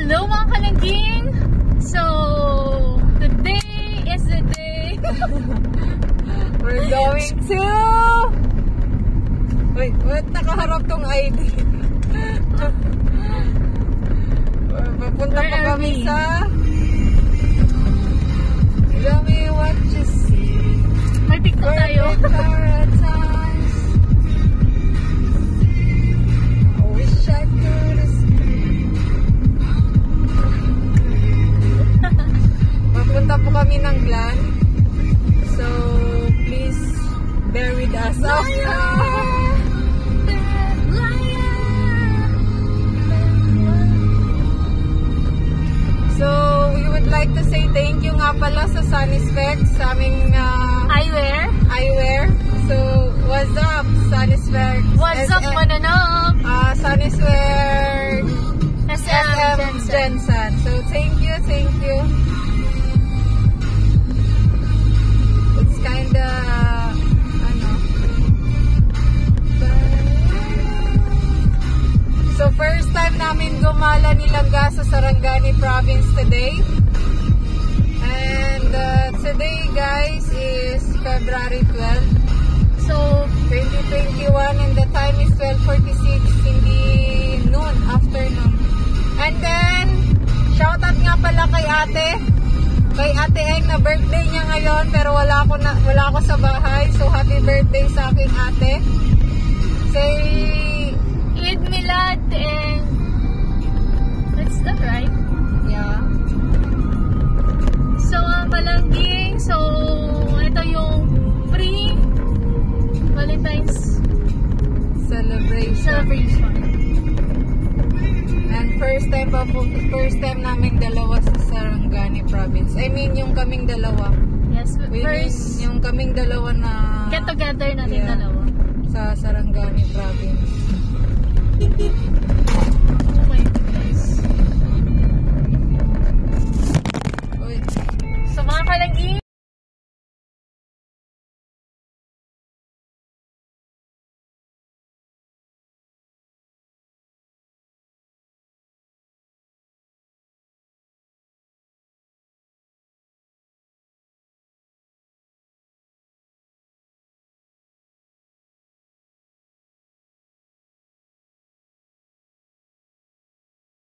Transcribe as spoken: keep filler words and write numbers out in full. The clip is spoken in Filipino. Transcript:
Hello mga kalangking! So, today is the day we're going to... Wait, wait, nakaharap tong I D. Papunta pa kami sa... Let me what you see. May TikTok tayo. I wish I could escape. Papunta po kami ng Glan. So, please bear with us. Oh, so, we would like to say thank you nga pala sa Sunny Specs, sa aming uh, Eyewear. eyewear. So, what's up, Sunny Specs? What's up, mananap? Uh, Sunny Specs. S S M M Jensen. So, thank you, thank you. It's kinda, ano. So, first time namin gumala nilangga sa Sarangani province today. And uh, today, guys, is February twelfth. So, twenty twenty-one, and the time is twelve forty-six, hindi noon, afternoon. And then, shoutout nga pala kay ate. Kay ate Eng na birthday niya ngayon, pero wala ako, na, wala ako sa bahay. So, happy birthday sa aking ate. Say, Eid Milad and... That's that right? yeah. So, uh, malangking. So, ito yung free Valentine's Celebration. celebration. And first time pa po, first time namin dalawa sa Sarangani province. I mean, yung kaming dalawa. Yes, We first mean, yung kaming dalawa na get together natin yeah, dalawa. sa Sarangani province.